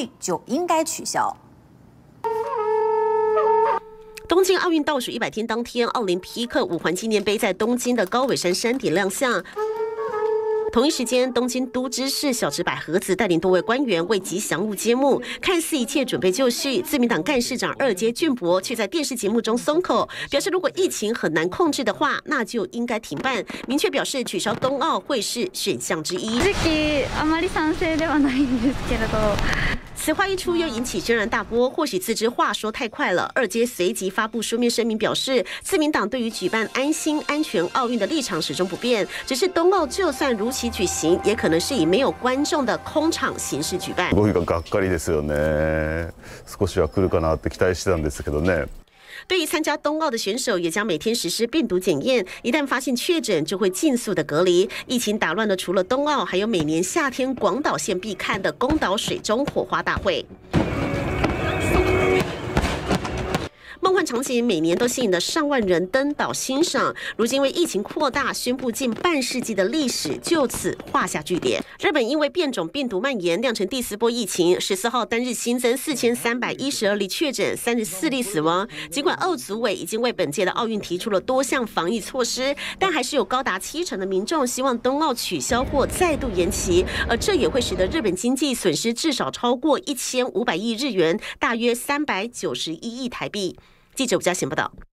运就应该取消。 东京奥运倒数100天当天，奥林匹克5环纪念碑在东京的高尾山山顶亮相。 同一时间，东京都知事小池百合子带领多位官员为吉祥物揭幕，看似一切准备就绪。自民党干事长二阶俊博却在电视节目中松口，表示如果疫情很难控制的话，那就应该停办，明确表示取消冬奥会是选项之一。 正直あまり賛成ではないんですけれど。 此话一出，又引起轩然大波。或许自知话说太快了，二阶随即发布书面声明，表示自民党对于举办安心安全奥运的立场始终不变，只是冬奥就算如期举行，也可能是以没有观众的空场形式举办。 動きががっかりですよね。少しは来るかなって期待してたんですけどね。 对于参加冬奥的选手，也将每天实施病毒检验，一旦发现确诊，就会尽速的隔离。疫情打乱了除了冬奥，还有每年夏天广岛县必看的宫岛水中火花大会。 梦幻场景每年都吸引了上万人登岛欣赏，如今为疫情扩大，宣布近半世纪的历史就此画下句点。日本因为变种病毒蔓延，酿成第4波疫情。14号单日新增4312例确诊，34例死亡。尽管奥组委已经为本届的奥运提出了多项防疫措施，但还是有高达70%的民众希望冬奥取消或再度延期，而这也会使得日本经济损失至少超过1500亿日元，大约391亿台币。记者吴嘉贤报道。